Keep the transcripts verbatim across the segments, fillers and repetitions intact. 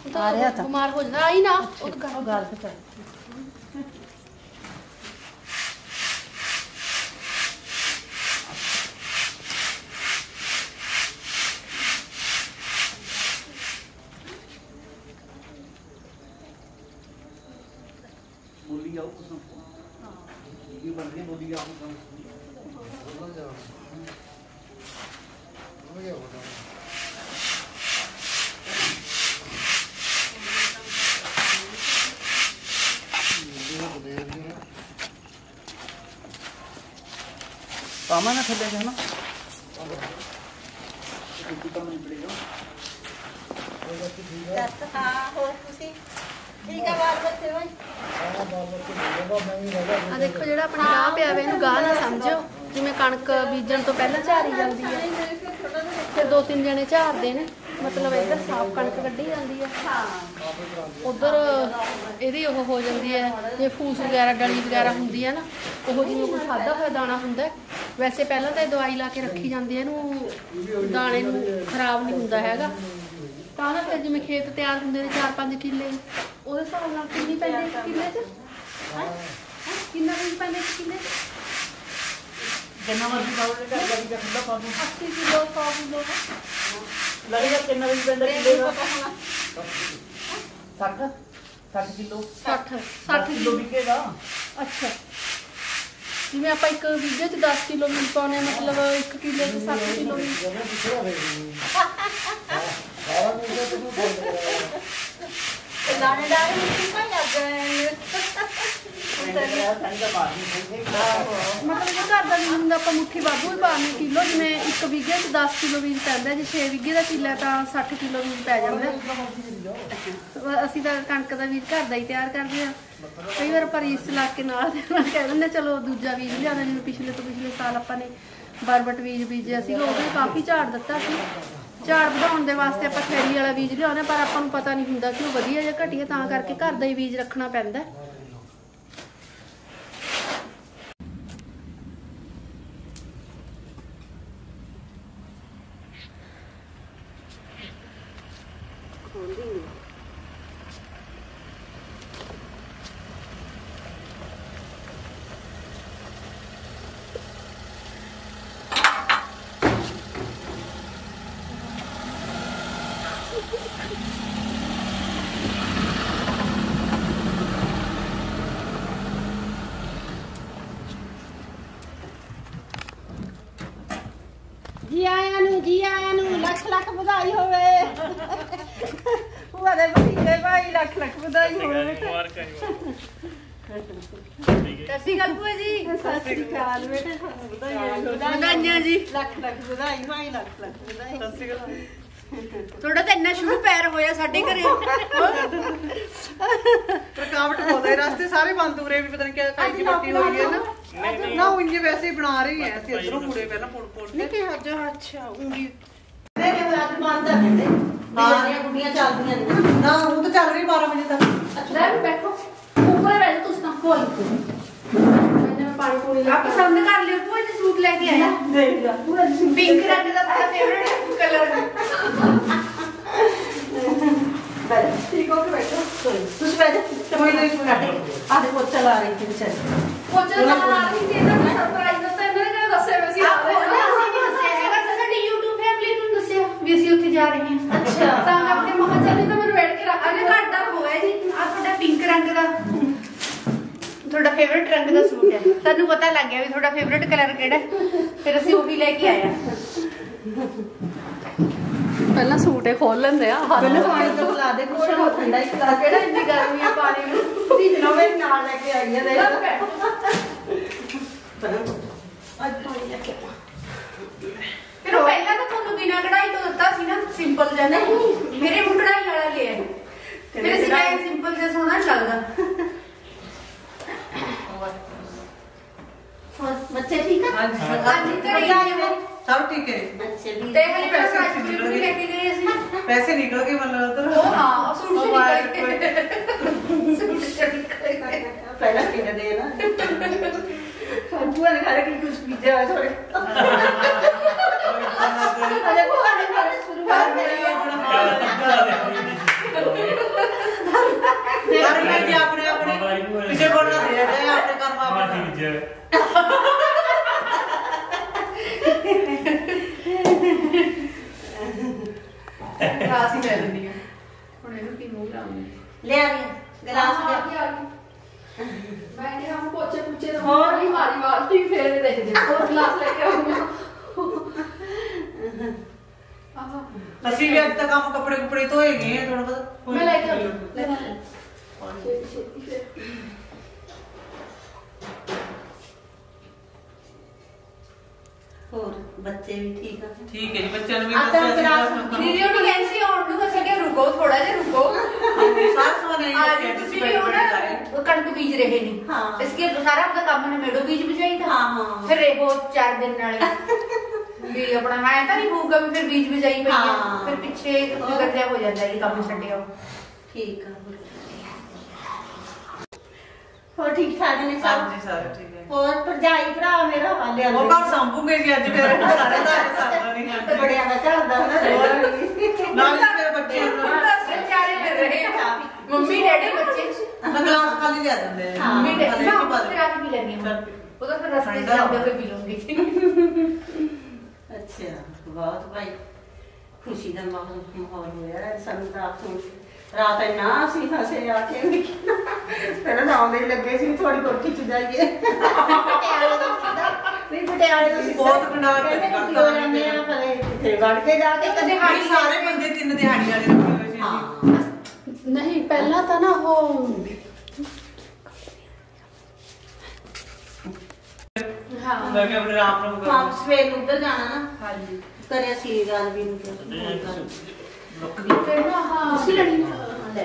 आ रहा था बीमार हो जाता आई ना वो गाल पे चल बोली जाओ कुछ हां ये बन रही बोली जाओ कुछ बोल जाओ हो गया होगा पामा ना थले है ना कुछ काम नहीं पड़ेगा दस हां हो खुशी ठीक है बाल बच्चे भाई ਆ ਦੇਖੋ ਜਿਹੜਾ ਆਪਣਾ ਗਾਹ ਪਿਆ ਵੇ ਇਹਨੂੰ ਗਾਹ ਨਾ ਸਮਝੋ ਜਿਵੇਂ ਕਣਕ ਬੀਜਣ ਤੋਂ ਪਹਿਲਾਂ ਝਾਰੀ ਜਾਂਦੀ ਹੈ ਫਿਰ ਦੋ ਤਿੰਨ ਜਣੇ ਝਾਰਦੇ ਨੇ ਮਤਲਬ ਇੱਧਰ ਸਾਫ਼ ਕਣਕ ਕੱਢੀ ਜਾਂਦੀ ਹੈ ਉਧਰ ਇਹਦੀ ਉਹ ਹੋ ਜਾਂਦੀ ਹੈ ਜੇ ਫੂਸ ਵਗੈਰਾ ਡਲੀ ਵਗੈਰਾ ਹੁੰਦੀ ਹੈ ਨਾ ਉਹ ਜਿਵੇਂ ਕੋਈ ਖਾਦਾ ਹੋਇਆ ਦਾਣਾ ਹੁੰਦਾ ਵੈਸੇ ਪਹਿਲਾਂ ਤਾਂ ਇਹ ਦਵਾਈ ਲਾ ਕੇ ਰੱਖੀ ਜਾਂਦੀ ਹੈ ਇਹਨੂੰ ਦਾਣੇ ਨੂੰ ਖਰਾਬ ਨਹੀਂ ਹੁੰਦਾ ਹੈਗਾ ਤਾਂ ਨਾ ਫਿਰ ਜਿਵੇਂ ਖੇਤ ਤਿਆਰ ਹੁੰਦੇ ਨੇ ਚਾਰ ਪੰਜ ਕਿੱਲੇ ਉਹਦੇ ਹਿਸਾਬ ਨਾਲ ਕਿੰਨੀ ਪੈਂਦੀ ਇੱਕ ਕਿੱਲੇ 'ਚ ਹੈ ਕਿੰਨਾ ਬੀਜ ਪੈਂਦਾ ਇੱਕ ਕਿੱਲੇ 'ਚ कितना मर्जी खाओ ले कर गाड़ी का ठंडा पानी अस्सी किलो सौ किलो लगेगा कितना मर्जी पेंदा किलो साठ साठ किलो साठ साठ किलो बिकेगा अच्छा जिवें आप एक बीघे च दस किलो मिल पाने मतलब एक किलो च सत्त किलो लाने डाले मिट्टी का लग मतलब जो घर का बीज होंगे आप मुट्ठी वाधू भी पाने किलो जिमें एक बीघे च दस किलो बीज पैंदा जे छे बीघे का किला तो सठ किलो बीज पै जाता असीं तां कणक का बीज घर का ही तैयार करते हैं कई बार पर इस इलाके नाल कह दिंदे चलो दूजा बीज लिया जिवें पिछले तो पिछले साल आपां ने बरबट बीज बीजिया सीगा ओह काफ़ी झाड़ दिता सी झाड़ ਵਧਾਉਣ ਦੇ ਵਾਸਤੇ ਆਪਾਂ ਖੈਰੀ ਵਾਲਾ ਬੀਜ ਲਿਆਉਂਦੇ ਪਰ ਆਪਾਂ ਨੂੰ ਪਤਾ ਨਹੀਂ ਹੁੰਦਾ ਕਿ ਉਹ ਵਧੀਆ ਜਾਂ ਘਟੀਆ ਤਾਂ ਕਰਕੇ ਘਰ ਦਾ ਹੀ ਬੀਜ ਰੱਖਣਾ ਪੈਂਦਾ जी आया नु जी आया नु लख लख बधाई होवे हुआ दे भतीजे भाई लख लख बधाई होवे मुबारक ਸਸੀ ਗੱਲ ਭੂਆ ਜੀ सत श्री अकाल बेटे ਵਧਾਈਆਂ ਜੀ लख लख बधाई भाई लख लख बधाई सत श्री अकाल ਤੁਹਾਡਾ ਤਾਂ ਇੰਨਾ ਸ਼ੁਰੂ ਪੈਰ ਹੋਇਆ ਸਾਡੇ ਘਰੇ ਰਕਾਵਟ ਬਹੁਤ ਹੈ ਰਸਤੇ ਸਾਰੇ ਬੰਦ ਹੋ ਰਹੇ ਵੀ ਪਤਾ ਨਹੀਂ ਕਿਆ ਕਾਈ ਦੀ ਪੱਟੀ ਹੋਈ ਹੈ ਨਾ ਨਾ ਉਹ ਇੰਜ ਵੈਸੇ ਹੀ ਬਣਾ ਰਹੀ ਹੈ ਅਸੀਂ ਇਧਰੋਂ ਮੁੜੇ ਪਹਿਲਾਂ ਪੁੜ ਪੁੜ नहीं कि आज अच्छा उंगली देखे आज बंद है कहते हां गुड्डियां चलदियां ने ਨਾ ਉਹ ਤਾਂ ਚੱਲ ਰਹੀ ਬਾਰਾਂ ਵਜੇ ਤੱਕ ਲੈ ਬੈਠੋ ਉੱਪਰ ਬੈਠ ਤੁਸੀਂ ਤਾਂ ਕੋਈ मैंने मैं पानी पूरी आप पसंद कर लियो भूआ जी सूट लेके आया देख ला पूरा पिंक रंग का मेरा फेवरेट कलर है बस ठीक हो के बैठो कोई कुछ बैठ कोई नहीं काटे आधे पोछा ला रही थी बेचारी पोछा ला रही थी ना सरप्राइज दस्ता इन्होंने क्या दस्या वैसे आप ना ਅਸੀਂ ਨਹੀਂ ਦੱਸਿਆ ਹੈਗਾ ਤਾਂ ਸਾਡੀ YouTube ਫੈਮਿਲੀ ਨੂੰ ਦੱਸਿਆ ਵੀ ਅਸੀਂ ਉੱਥੇ ਜਾ ਰਹੇ ਹਾਂ ਅੱਛਾ ਤਾਂ ਆਪਣੇ ਮਹਾ ਚੱਲੀ ਤਾਂ ਮੈਨੂੰ ਵੇਟ ਕੇ ਰੱਖ ਅਗੇ ਘਾਟਾ ਹੋਇਆ ਜੀ ਆ ਤੁਹਾਡਾ ਪਿੰਕ ਰੰਗ ਦਾ ਤੁਹਾਡਾ ਫੇਵਰਿਟ ਰੰਗ ਦਾ ਸੂਟ ਹੈ ਤੁਹਾਨੂੰ ਪਤਾ ਲੱਗ ਗਿਆ ਵੀ ਤੁਹਾਡਾ ਫੇਵਰਿਟ ਕਲਰ ਕਿਹੜਾ ਫਿਰ ਅਸੀਂ ਉਹ ਵੀ ਲੈ ਕੇ ਆਏ ਆ ਪਹਿਲਾਂ ਸੂਟ ਹੀ ਖੋਲ ਲੈਂਦੇ ਆ ਪਹਿਲਾਂ ਪਾਣੀ ਤੋਂ ਲਾ ਦੇ ਕੁਛ ਹੋ ਠੰਡਾ ਹੀ ਕਰਾ ਕਿਹੜਾ ਇੰਨੀ ਗਰਮੀ ਆ ਪਾਣੀ ਨੂੰ ਦੀ ਨਵੇਂ ਨਾਲ ਲੈ ਕੇ ਆਈ ਆ ਦੇਖ ਅੱਜ ਪਾਣੀ ਲੈ ਕੇ ਫਿਰ ਉਹ ਪਹਿਲਾਂ ਤਾਂ ਤੁਹਾਨੂੰ ਬਿਨਾਂ ਕਢਾਈ ਤੋਂ ਦਿੱਤਾ ਸੀ ਨਾ ਸਿੰਪਲ ਜਿਹਾ ਨਹੀਂ ਮੇਰੇ ਹੁਣ ਕਢਾਈ ਵਾਲਾ ਲਿਆ ਮੇਰੇ ਸਿਲਾਈ ਸਿੰਪਲ ਜਿਹਾ ਸੋਹਣਾ ਲੱਗਦਾ बच्चे ठीक है हाँ जी हाँ जी करेंगे सब ठीक है बच्चे भी देख ले पैसे भी लेके गए इसमें पैसे निकल गए मतलब तो ओ हां सूट से निकल गए सूट से निकल गए पहला किने दे ना बुआ ने खाने के कुछ पीछे आ थोड़े अरे बुआ ने खाने शुरू कर दिया ਹੈ ਗਲਾਸ ਹੀ ਲੈ ਲੈਂਦੀ ਆ ਹੁਣ ਇਹਨੂੰ ਕੀ ਮੂੰਹ ਲਾਉਂਗੀ ਲਿਆ ਰਹੀ ਗਲਾਸ ਆ ਲਿਆ ਗਈ ਆ ਗਈ ਮੈਂ ਕਿਹਾ ਹਮ ਪੋਚੇ ਪੁੱਛੇ ਤਾਂ ਹੋਰ ਹੀ ਮਾਰੀ ਵਾਲਤੀ ਫੇਰ ਦੇਖ ਜੇ ਹੋਰ ਗਲਾਸ ਲੈ ਕੇ ਆਉਂਗੀ ਆਹ ਅਸੀਂ ਵੀ ਅੱਜ ਤੱਕ ਕੰਮ ਕੱਪੜੇ ਕੁਪੜੇ ਧੋਏ ਗਏ ਆ ਥੋੜਾ ਬਹੁਤ ਮੈਂ ਲੈ ਕੇ ਆਉਂਦੀ ਲੈ ਲੈ ਛੇਤੀ ਛੇਤੀ ਫਿਰ ਹੋਰ ਬੱਚੇ ਵੀ ਠੀਕ ਆ ਠੀਕ ਹੈ ਜੀ ਬੱਚਿਆਂ ਨੂੰ ਵੀ ਆਟਾ ਦੱਸਿਆ ਗਲਾਸ ਸੀ ਦੀਦੀ ਉਹਨੂੰ ਕਹਿੰਦੀ ਆਉਣ ਨੂੰ ਅਸੀਂ ਕਿ ਰੁਕੋ ਥੋੜਾ ਜਿਹਾ ਰੁਕੋ ਸਾਰ ਸੋਨੇ आज ਤੁਸੀਂ भी हो ना कणक बीज रहे नहीं हाँ। इसके सारा अपना काम ने मेडो बीज बिजाई था हाँ, हाँ। फिर रेबो चार दिन नाले भी अपना मैं तो नहीं भूखा भी फिर बीज बिजाई पई है हाँ। फिर पीछे फिकर जा हो जाता है काम छड्डियो ठीक है ਹੋਰ ਠੀਕ ਠਾਕ ਨੇ ਸਭ ਹਾਂਜੀ ਸਾਰੇ ਠੀਕ ਹੈ ਹੋਰ ਭਰਜਾਈ ਭਰਾ ਮੇਰਾ ਵਾਲੇ ਉਹ ਘਰ ਸੰਭੂਗੇ ਜੀ ਅੱਜ ਫਿਰ ਸਾਰੇ ਦਾ ਸਾਡਾ ਨਹੀਂ ਹੈ ਬੜਿਆ ਦਾ ਚੱਲਦਾ ਨਾ ਨਾਲ ਹੀ ਮੇਰੇ ਬੱਚੇ बेचारे फिर रहे मम्मी डैडी बच्चे ਮੈਂ ਗਲਾਸ ਖਾਲੀ ਲਿਆ ਦਿੰਦੇ ਆ हाँ। मम्मी डैडी खाली ना नहीं पा फिर आज भी लेनी है वो तो फिर रास्ते से जाते हुए पी लूंगी ਅੱਛਾ ਬਹੁਤ ਭਾਈ ਖੁਸ਼ੀ ਦਾ ਮਾਹੌਲ ਮਾਹੌਲ ਹੋਇਆ ਸਾਨੂੰ ਰਾਤ ਨੂੰ ਰਾਤ ਇੰਨਾ ਅਸੀਂ ਹੱਸੇ ਆ ਕੇ ਪਹਿਲਾਂ ਤਾਂ ਆਉਂਦੇ ਹੀ ਲੱਗੇ ਸੀ ਥੋੜੀ ਕੋਠੀ ਚ ਜਾਈਏ ਪਟਿਆਲੇ ਤੋਂ ਸਿੱਧਾ ਨਹੀਂ ਪਟਿਆਲੇ ਤੋਂ ਸਿੱਧਾ ਬਹੁਤ ਖੰਡਾ ਕੇ ਕਹਿੰਦੇ ਨਿਕਲਦਾ ਕਿਉਂ ਜਾਂਦੇ ਆ ਪਰੇ ਕਿੱਥੇ ਵੜ ਕੇ ਜਾ ਕੇ ਕਦੇ ਦਿਹਾੜੀ ਸਾਰੇ ਬੰਦੇ ਤਿੰਨ ਦਿਹਾੜੀ ਵਾਲੇ ਰੱਖੇ ਹੋਏ ਸੀ ਹਾਂ नहीं पहला था ना वो हाँ ਮੈਂ ਕਿ ਆਪਣੇ ਰਾਮ ਨੂੰ ਹਾਂ ਸਵੇਰ ਨੂੰ ਉੱਧਰ ਜਾਣਾ ਨਾ हाँ जी ਕਰਿਆ ਸੀ ਗੱਲ ਵੀ ਨੂੰ ਕਿਹਾ फिर ना हाँ उसी लड़ी ਲੈ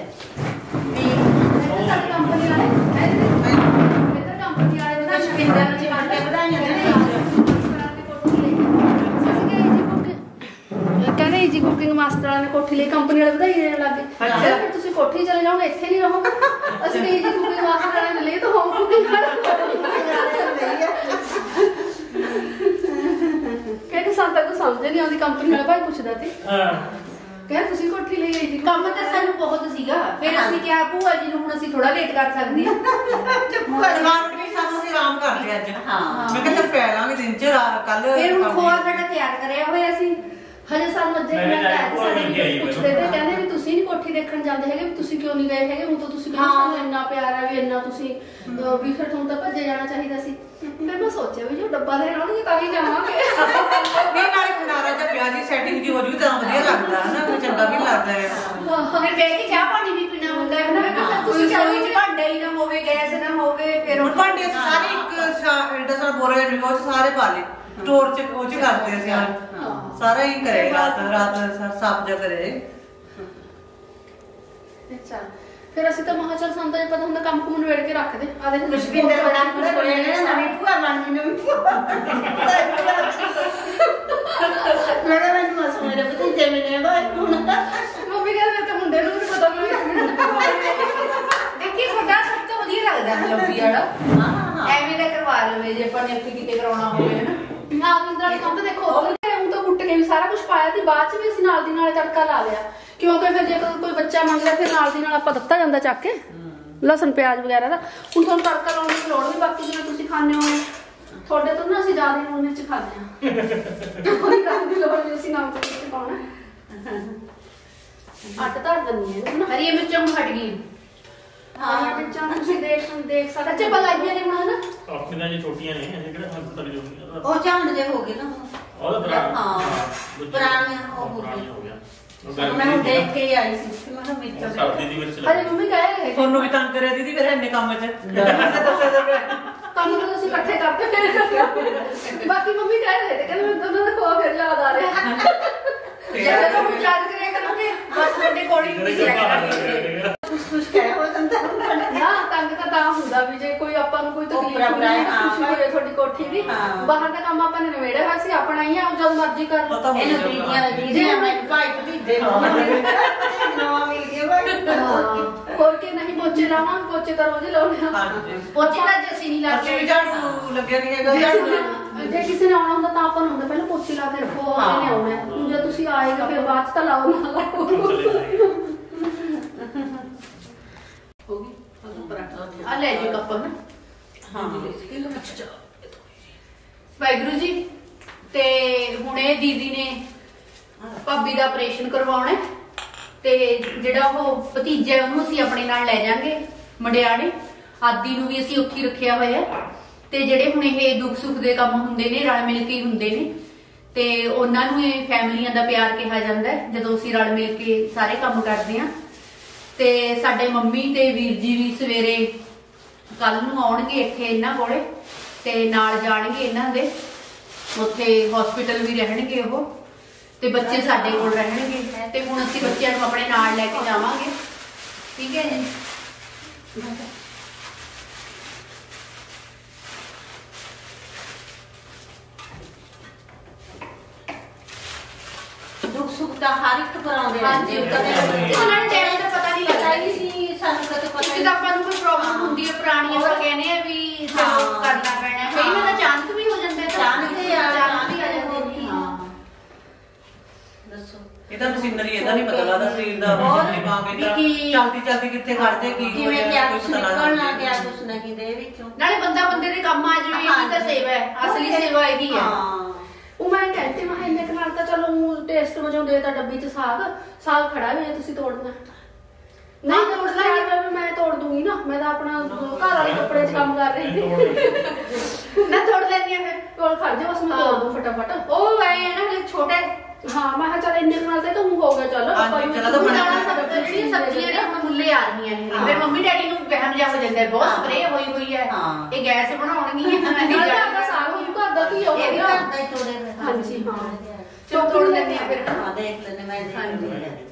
सारी कंपनी वाले इधर कंपनी वाले बता ਸ਼ਪਿੰਦਰ ਨੂੰ ਜਵਾਨੇ ਵਧਾਈਆਂ ਨੇ ਕਹਿੰਦੇ ਜੀ ਕੁਕਿੰਗ ਮਾਸਟਰ ਵਾਲੇ ਨੇ ਕੋਠੀ ਲਈ ਕੰਪਨੀ ਵਾਲੇ ਵਧਾਈ ਦੇਣ ਲੱਗੇ ਅੱਛਾ। ਫਿਰ ਤੁਸੀਂ ਕੋਠੀ ਚਲੇ ਜਾਓਗੇ ਇੱਥੇ ਨਹੀਂ ਰਹੋਗੇ ਅਸੀਂ ਜੀ ਕੁਕਿੰਗ ਮਾਸਟਰ ਵਾਲੇ ਨੇ ਲਈ ਤਾਂ ਹੋਮ ਕੁਕਿੰਗ ਕਹਿੰਦੇ ਸਾਨੂੰ ਤਾਂ ਕੁਝ ਸਮਝ ਨਹੀਂ ਆਉਂਦੀ ਕੰਪਨੀ ਵਾਲਾ ਭਾਈ ਪੁੱਛਦਾ ਤੇ ਹਾਂ ਕਹਿੰਦੇ ਤੁਸੀਂ ਕੋਠੀ ਲਈ ਆਈ ਜੀ ਕੰਮ ਤਾਂ ਸਾਨੂੰ ਬਹੁਤ ਸੀਗਾ ਫਿਰ ਅਸੀਂ ਕਿਹਾ ਭੂਆ ਜੀ ਨੂੰ ਹੁਣ ਅਸੀਂ ਥੋੜਾ ਲੇਟ ਕਰ ਸਕਦੇ ਹਾਂ ਥਕਾਵਟ ਵੀ ਸਾਨੂੰ ਅਸੀਂ ਆਰਾਮ ਕਰ ਲਿਆ ਅੱਜ ਹਾਂ ਮੈਂ ਕਿਹਾ ਚੱਲ ਪੈ ਲਾਂਗੇ ਦਿਨ ਚ ਕੱਲ ਫਿਰ ਹੁਣ ਖੋਆ ਸਾਡਾ ਤਿਆਰ ਕਰਿਆ ਹੋਇਆ ਸੀ ਹਜੇ ਸਾਨੂੰ ਅੱਜੇ ਮੈਂ ਵੀ ਕਿਹਾ ਜਾ ਕੇ ਸਾਡੇ ਭੂਆ ਜੀ ਪੁੱਛਦੇ ਤੇ ਕਹਿੰਦੇ ਵੀ ਤੁਸੀਂ ਨਹੀਂ ਕੋਠੀ ਦੇਖਣ ਜਾਂਦੇ ਹੈਗੇ ਵੀ ਤੁਸੀਂ ਕਿਉਂ ਨਹੀਂ ਗਏ ਹੈਗੇ ਹੁਣ ਤਾਂ ਤੁਸੀਂ ਕਹਿੰਦੇ ਸਾਨੂੰ ਇੰਨਾ ਪਿਆਰ ਆ ਵੀ ਇੰਨਾ ਤੁਸੀਂ ਅਹ ਵੀ ਫਿਰ ਤੁਹਾਨੂੰ ਤਾਂ ਭੱਜੇ ਜਾਣਾ ਚਾਹੀਦਾ ਸੀ ਫਿਰ ਮੈਂ ਸੋਚਿਆ ਵੀ ਜੋ ਡੱਬਾ ਦੇਣ ਆਉਣਗੇ ਤਾਂ ਹੀ ਜਾਵਾਂਗੇ ਨਹੀਂ ਨਾਲੇ ਖੰਡਾਰਾ ਜਾਂ ਵਿਆਹ ਦੀ ਸੈਟਿੰਗ ਜੀ ਹੋ ਜੂ ਤਾਂ ਵਧੀਆ ਲੱਗਦਾ ਹੈ ਨਾ ਕੋਈ ਚੰਗਾ ਵੀ ਲੱਗਦਾ ਹੈ ਫਿਰ ਬਹਿ ਕੇ ਚਾਹ ਪਾਣੀ ਵੀ ਪੀਣਾ ਹੁੰਦਾ ਹੈ ਨਾ ਤੁਸੀਂ ਰਸੋਈ ਚ ਭਾਂਡਾ ਹੀ ਨਾ ਹੋਵੇ ਗੈਸ ਨਾ ਹੋਵੇ ਫਿਰ ਹੁਣ ਭਾਂਡੇ ਅਸੀਂ ਸਾਰੇ ਇੱਕ ਐਡਾ ਸਾਰਾ ਬੋਰਾ ਜਿਹਾ ਨਿਕੋ ਸਾਰੇ ਪਾ ਲਏ ਸਟੋਰ ਚ ਉਹ ਚ ਕਰਦੇ ਅਸੀਂ ਸਾਰਾ ਹੀ ਕਰੇ ਰਾਤ ਰਾਤ ਸਾਫ ਜਿਹਾ ਕਰੇ ਅੱਛਾ ਫਿਰ ਅਸੀਂ ਤਾਂ ਮਹਾ ਚੱਲ ਸਾਨੂੰ ਤਾਂ ਇਹ ਪਤਾ ਹੁੰਦਾ ਕੰਮ ਕੁਮ ਨਵੇੜ ਕੇ ਰੱਖ ਦੇ ਆ ਦੇਖ ਸ਼ਪਿੰਦਰ ਬੜਾ ਖੁਸ਼ ਹੋਇਆ ਨੇ ਨਵੀਂ ਭੂਆ ਬਣ ਗਈ ਨਵੀਂ ਭੂਆ ਮੇਰੇ ਮੈਨੂੰ ਮਸ ਮੇਰੇ ਭਤੀਜੇ ਮਿਲੇ ਬਾਈ ਹੁਣ ਮੰਮੀ ਕਹਿੰਦੇ ਤੇ ਮੁੰਡੇ ਨੂੰ ਵੀ ਪਤਾ ਨਹੀਂ ਦੇਖੀ ਤੁਹਾਡਾ ਸਭ ਤੋਂ ਵਧੀਆ ਲੱਗਦਾ ਲੰਬੀ ਵਾਲਾ ਹਾਂ ਹਾਂ ਐਵੇਂ ਦਾ ਕਰਵਾ ਲਵੇ ਜੇ ਆਪਾਂ ਨੇ ਇੱਥੇ ਕਿਤੇ ਕਰਾਉਣਾ ਹੋਵੇ ਨਾ ਹਾਂ ਇੰਦਰ ਵਾਲੀ ਕੰਮ ਤਾਂ ਦੇਖੋ ਉਹ ਤਾਂ ਕੁੱਟ ਕੇ ਵੀ ਸਾਰਾ ਕੁਝ ਪਾਇਆ ਤੇ ਬਾਅਦ ਚ ਵੀ ਅਸੀਂ ਨਾਲ ਦੀ ਨਾਲ ਤੜਕਾ ਲਾ ਲਿਆ ਕਿਉਂਕਿ ਫਿਰ ਜੇ ਕੋਈ ਬੱਚਾ ਮੰਗਦਾ ਫਿਰ ਨਾਲ ਦੀ ਨਾਲ ਆਪਾਂ ਦਿੱਤਾ ਜਾਂਦਾ ਚੱਕ ਕੇ ਲਸਣ ਪਿਆਜ਼ ਵਗੈਰਾ ਦਾ ਹੁਣ ਤੁਹਾਨੂੰ ਤੜਕਾ ਲਾਉਣ ਦੀ ਲੋੜ ਨਹੀਂ ਬਾਕੀ ਜਿਵੇਂ ਤੁਸੀਂ ਖਾਣੇ ਹੋ ਤੁਹਾਡੇ ਤੋਂ ਨਾ ਅਸੀਂ ਜ਼ਿਆਦਾ ਲੂਣ ਮਿਰਚ ਖਾਂਦੇ ਹਾਂ ਕੋਈ ਗੱਲ ਦੀ ਲੋੜ ਨਹੀਂ ਅਸੀਂ ਨਮਕ ਮਿਰਚ ਪਾਉਣਾ ਅੱਟ ਧਰ ਦਿੰਦੀ ਹੈ ਨਾ ਹਰੀ ਮਿਰਚਾਂ ਹੁਣ ਹਟ ਗਈ ਹਾਂ ਮਿਰਚਾਂ ਤੁਸੀਂ ਦੇਖ ਦੇਖ ਸਕਦੇ ਅੱਛਾ ਬਲਾਈਆਂ ਨੇ ਹੁਣ ਨਾ ਆਪਣੀਆਂ ਜੇ ਛੋਟੀਆਂ ਨੇ ਇਹ ਕਿਹੜਾ ਹੱਥ ਤੱਕ ਜੋੜੀਆਂ ਉਹ ਝੰਡ ਜੇ ਹੋ ਗਏ ਨਾ ਉਹਦਾ ਪੁਰਾਣਾ ਹਾਂ ਪੁਰਾਣੀਆਂ ਉਹ ਹੋ ਪੁਰਾਣੀਆਂ ਗਈਆਂ ਹੋ ਗਿਆ ਮੈਂ ਹੁਣ ਦੇਖ ਕੇ ਹੀ ਆਈ ਸੀ ਮੈਂ ਕਿਹਾ ਮਿਰਚ ਸਰਦੀ ਦੀ ਮਿਰਚ ਅਰੇ ਮੰਮੀ ਕਹੇ ਰਹੇ ਤੁਹਾਨੂੰ ਵੀ ਤੰਗ ਕਰਿਆ ਦੀਦੀ ਫਿਰ ਇੰਨੇ ਕੰਮ ਚ ਦੱਸੇ ਦੱਸੇ ਦੇ ਕੰਮ ਤਾਂ ਅਸੀਂ ਇਕੱਠੇ ਕਰਕੇ ਫਿਰ ਬਾਕੀ ਮੰਮੀ ਕਹਿ ਰਹੇ ਤੇ ਕਹਿੰਦੇ ਮੈਨੂੰ ਦੋਨਾਂ ਦਾ ਖੋਆ ਫਿਰ ਯਾਦ ਆ ਰਿਹਾ ਜਦੋਂ ਤੋਂ ਹੁਣ ਯਾਦ ਕਰਿਆ ਕਰੋਗੇ ਬਸ ਤੁਹਾਡੇ ਕੋਲ ਹੀ ਨਹੀਂ ਜਾਏਗਾ ਕੁਛ ਕੁਛ ਕਹਿ ਹੋ ਜਾਂਦਾ ਨਾ ਤੰਗ ਤਾਂ ਤਾਂ ਹੁੰਦਾ ਵੀ ਜੇ ਕੋਈ ਆਪਾਂ ਨੂੰ ਕੋਈ ਤਕਲੀਫ ਉਪਰਾ ਹੋਈ ਬਣਾਏ, ਨਾ ਹਾਂ, ਖੁਸ਼ੀ ਹੋਵੇ ਤੁਹਾਡੀ ਕੋਠੀ ਦੀ ਹਾਂ। ਬਾਹਰ ਦਾ ਕੰਮ ਆਪਾਂ ਨੇ ਨਵੇੜਿਆ ਹੋਇਆ ਸੀ ਆਪਣਾ ਹੀ ਆ ਜਦ ਮਰਜ਼ੀ ਕਰ ਲਓ ਪਤਾ ਹੋ ਇਹਨੂੰ ਜਾਊਗਾ। ਦੀਦੀਆਂ ਦੀਦੀਆਂ ਮੈਂ ਭਾਈ ਭਤੀਜੇ ਨੂੰ ਨਵਾਂ ਮਿਲ ਗਿਆ ਭਾਈ ਹਾਂ। ਹੋਰ ਕੀ ਨਹੀਂ ਪੋਚੇ ਲਾਵਾਂ ਪੋਚੇ ਤਾਂ ਰੋਜ਼ ਹੀ ਲਾਉਣੇ ਆ ਹਾਂਜੀ ਪੋਚੇ ਤਾਂ ਜੇ ਅਸੀਂ ਨਹੀਂ ਲਾ ਅਸੀਂ ਵੀ ਸਕਦੇ ਝਾੜੂ ਲੱਗਿਆ ਨਹੀਂ ਹੈਗਾ ਝਾੜੂ ਜੇ ਕਿਸੇ ਨੇ ਆਉਣਾ ਹੁੰਦਾ ਤਾਂ ਆਪਾਂ ਨੂੰ ਹੁੰਦਾ ਪਹਿਲਾਂ ਪੋਚੇ ਲਾ ਕੇ ਰੱਖੋ ਆਏ ਨੇ ਆਉਣਾ ਹੈ। ਹੁਣ ਜੇ ਤੁਸੀਂ ਆਏਗਾ ਫਿਰ ਬਾਅਦ ਚ ਤਾਂ ਲਾਓ ਨਾ ਲਾਓ ਆ ਲੈ ਜੀ ਕੱਪ ਨਾ ਵਾਹਿਗੁਰੂ ਜੀ। ਤੇ ਹੁਣ ਇਹ ਦੀਦੀ ਨੇ ਭਾਬੀ ਦਾ ਆਪਰੇਸ਼ਨ ਕਰਵਾਉਣਾ ਹੈ ਤੇ ਜਿਹੜਾ ਉਹ ਭਤੀਜਾ ਹੈ ਉਹਨੂੰ ਅਸੀਂ ਆਪਣੇ ਨਾਲ ਲੈ ਜਾਾਂਗੇ ਮੰਡਿਆਣੇ। ਆਦੀ ਨੂੰ ਵੀ ਅਸੀਂ ਉੱਥੇ ਰੱਖਿਆ ਹੋਇਆ ਤੇ ਜਿਹੜੇ ਹੁਣ ਇਹ ਦੁੱਖ ਸੁੱਖ ਦੇ ਕੰਮ ਹੁੰਦੇ ਨੇ ਰਲ ਮਿਲ ਕੇ ਹੁੰਦੇ ਨੇ ਤੇ ਉਹਨਾਂ ਨੂੰ ਇਹ ਫੈਮਲੀਆਂ ਦਾ ਪਿਆਰ ਕਿਹਾ ਜਾਂਦਾ ਹੈ ਜਦੋਂ ਅਸੀਂ ਰਲ ਮਿਲ ਕੇ ਸਾਰੇ ਕੰਮ ਕਰਦੇ ਹਾਂ। ਤੇ ਸਾਡੇ ਮੰਮੀ ਤੇ ਵੀਰ ਜੀ ਵੀ ਸਵੇਰੇ ਕੱਲ ਨੂੰ ਆਉਣਗੇ ਇੱਥੇ ਇਹਨਾਂ ਕੋਲੇ ਤੇ ਨਾਲ ਜਾਣਗੇ ਇਹਨਾਂ ਦੇ ਉੱਥੇ ਹਸਪੀਟਲ ਵੀ ਰਹਿਣਗੇ ਉਹ ਤੇ ਬੱਚੇ ਸਾਡੇ ਕੋਲ ਰਹਿਣਗੇ ਤੇ ਹੁਣ ਅਸੀਂ ਬੱਚਿਆਂ ਨੂੰ ਆਪਣੇ ਨਾਲ ਲੈ ਕੇ ਜਾਵਾਂਗੇ। ਠੀਕ ਹੈ ਜੀ। ਦੁੱਖ ਸੁੱਖ ਤਾਂ ਹਰ ਇੱਕ ਕਰਾਉਂਦੇ ਹਾਂਜੀ ਰਹਿੰਦੇ ਉਹਨਾਂ ਨੂੰ ਟਾਈਮ ਦਾ ਪਤਾ ਨਹੀਂ ਲੱਗਦਾ ਨਹੀਂ ਸੀ ਸਾਨੂੰ ਕਦੇ ਪਤਾ ਕਿ ਆਪਾਂ ਨੂੰ ਕੋਈ ਪ੍ਰੋਬਲਮ ਹੁੰਦੀ ਹੈ ਪੁਰਾਣੀ ਆਪਾਂ ਕਹਿੰਦੇ ਆ ਵੀ ਚਲੋ ਕਰਨਾ ਪੈਣਾ ਹੈ ਕਈ ਵਾਰ ਅਚਾਨਕ ਵੀ ਹੋ ਜਾਂਦਾ ਹੈ ਅਚਾਨਕ ਹੀ ਆ ਅਚਾਨਕ ਹੀ ਆ ਜਾਂਦਾ ਹੈ। ਹਾਂ ਦੱਸੋ ਇਹਦਾ ਮਸ਼ੀਨਰੀ ਇਹਦਾ ਨਹੀਂ ਪਤਾ ਲੱਗਦਾ ਸਰੀਰ ਦਾ ਮਸ਼ੀਨਰੀ ਪਾ ਕੇ ਤਾਂ ਕਿ- ਚਲਦੀ ਚਲਦੀ ਕਿੱਥੇ ਖੜ ਜੇ ਕੀ ਹੋ ਕਿਵੇਂ ਜਾਏ ਕਿਆ ਕੋਈ ਕੁਛ ਪਤਾ ਨਿਕਲਣਾ ਲੱਗਦਾ ਕਿਆ ਕੁਛ ਨਹੀਂ ਦੇ ਵਿੱਚੋਂ ਨਾਲੇ ਬੰਦਾ ਬੰਦੇ ਦੇ ਕੰਮ ਆ ਜਾਵੇ ਇਹ ਤਾਂ ਸੇਵਾ ਹੈ ਅਸਲੀ ਸੇਵਾ ਇਹੀ ਹੈ। ਹਾਂ ਉਹ ਮੈਂ ਕਹਿੰਦੀ ਮੈਂ ਇੰਨੇ ਕੁ ਨਾਲ ਤਾਂ ਚਲੋ ਟੇਸਟ ਵਜੋਂ ਦੇਤਾ ਡੱਬੀ ਚ ਸਾਗ ਸਾਗ ਖੜਾ ਵੀ ਹੈ ਤੁਸੀਂ ਤੋੜਨਾ ਨਹੀਂ ਤੋੜਨਾ ਹੈ ਮੈਂ ਤੋੜ ਦੂੰਗੀ ਨਾ ਮੈਂ ਤਾਂ ਆਪਣਾ ਘਰ ਵਾਲੇ ਕੱਪੜੇ ਚ ਕੰਮ ਕਰ ਰਹੀ ਸੀ ਨਾ ਤੋੜ ਲੈਂਦੀ ਆ ਫਿਰ ਤੋੜ ਖੜ ਜਾ ਬਸ ਮੈਂ ਤੋੜ ਦੂੰ ਫਟਾਫਟ ਉਹ ਆਏ ਆ ਨਾ ਹਲੇ ਛੋਟੇ ਹਾਂ ਮੈਂ ਕਿਹਾ ਚੱਲ ਇੰਨੇ ਕੁ ਨਾਲ ਤੇ ਤਾਂ ਹੋ ਗਿਆ ਚੱਲ ਹਾਂਜੀ, ਚਲੋ ਤਾਂ ਬਣਾ ਪੁਰਾਣਾ ਸਭ ਜਿਹੜੀਆਂ ਸਬਜ਼ੀਆਂ ਨੇ ਹੁਣ ਮੁੱਲੇ ਆ ਰਹੀਆਂ ਨੇ ਫਿਰ ਮੰਮੀ ਡੈਡੀ ਨੂੰ ਵਹਿਮ ਜਾ ਹੋ ਜਾਂਦਾ ਹੈ ਬਹੁਤ ਸਪਰੇ ਹੋਈ ਹੋਈ ਹੈ ਹਾਂ। ਇਹ ਗੈਸ ਬਣਾਉਣਗੀਆਂ ਨਾਲੇ ਆਪਣਾ ਸਾਗ ਹੋਊ ਘਰ ਦਾ ਕੀ ਹੋ ਇਹ ਵੀ ਗਿਆ ਕਰਦਾ ਹੀ ਤੋੜੇ ਹਾਂਜੀ ਹਾਂ ਚਲੋ ਤੋੜ ਲੈਂਦੇ ਆ ਫਿਰ ਹਾਂ ਦੇਖ ਲੈਂਦੇ ਮੈਂ ਹਾਂਜੀ। ਹਾਂਜੀ